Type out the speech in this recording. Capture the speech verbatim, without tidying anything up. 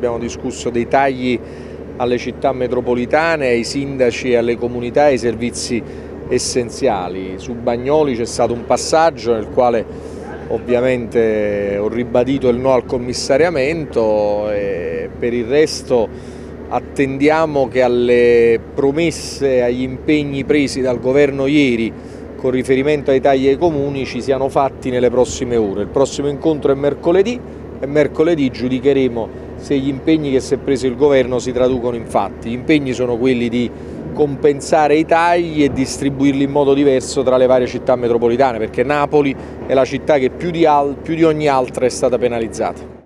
abbiamo discusso dei tagli alle città metropolitane, ai sindaci, alle comunità e ai servizi essenziali. Su Bagnoli c'è stato un passaggio nel quale ovviamente ho ribadito il no al commissariamento e per il resto attendiamo che alle promesse, agli impegni presi dal governo ieri con riferimento ai tagli ai comuni ci siano fatti nelle prossime ore. Il prossimo incontro è mercoledì e mercoledì giudicheremo se gli impegni che si è preso il governo si traducono in fatti. Gli impegni sono quelli di compensare i tagli e distribuirli in modo diverso tra le varie città metropolitane, perché Napoli è la città che più di, al, più di ogni altra è stata penalizzata.